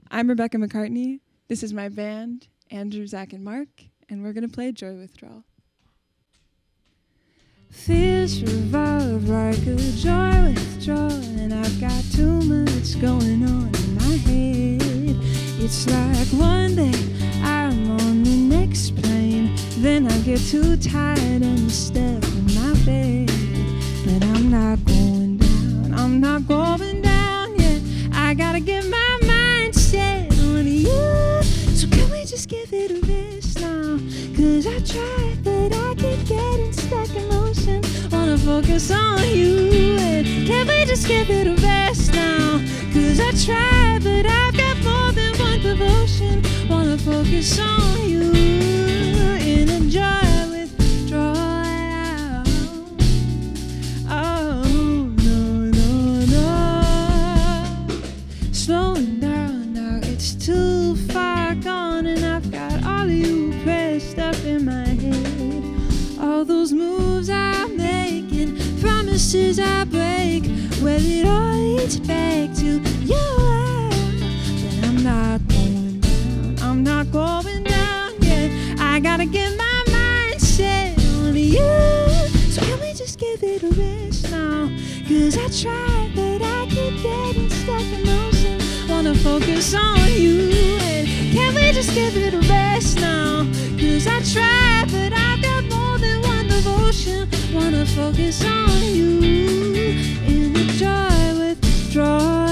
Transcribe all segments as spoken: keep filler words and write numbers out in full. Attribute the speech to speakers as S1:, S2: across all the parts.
S1: I'm Rebecca McCartney. This is my band, Andrew, Zack, and Mark, and we're going to play Joy Withdrawal. Fears revolve like a joy withdrawal, and I've got too much going on in my head. It's like one day I'm on the next plane, then I get too tired and step in my bed. But I'm not going down, I'm not going down yet. I gotta get my mind set on you. So can we just give it a rest now? Cause I tried, but I keep getting stuck in motion. Wanna focus on you, and can we just give it a rest now? Cause I tried, but I've got more than one devotion. Wanna focus on you in a joy withdrawal. Oh, no, no, no. Slowing down now, it's too far gone, and I've got all of you pressed up in my head. All those moves I'm making, promises I break, well, it all leads back to you. But I'm not going down, I'm not going down yet. I gotta get my mind set on you. So can we just give it a rest now? Cause I tried, but I keep getting stuck in motion. Wanna focus on you, and can we just give it a rest now? Cause I tried, but I've got more than one devotion. Wanna focus on you in the joy withdrawal.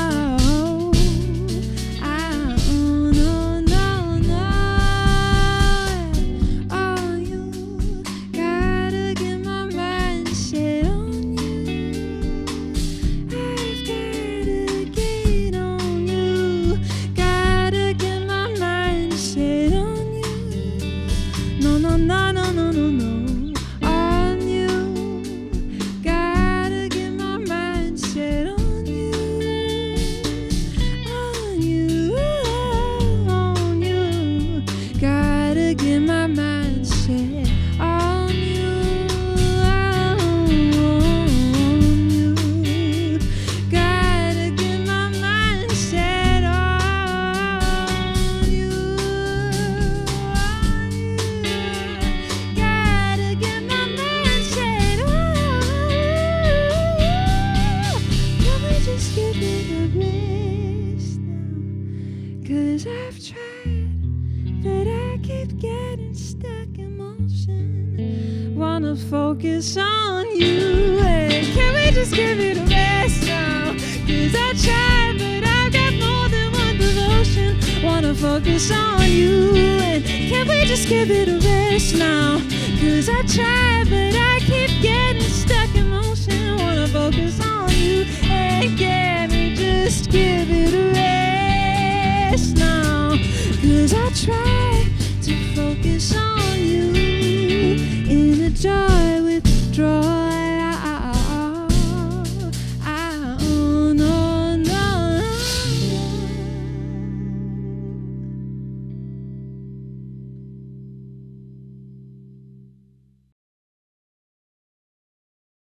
S1: Focus on you, and can we just give it a rest now? Cause I tried, but I've got more than one devotion. Wanna focus on you, and can we just give it a rest now? Cause I tried, but I keep getting stuck in motion. Wanna focus on you, and can we just give it a rest now? Cause I tried to focus on